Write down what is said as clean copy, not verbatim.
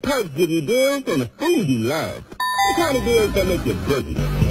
perks give you deals on the food you love. The kind of deals that make you boogie.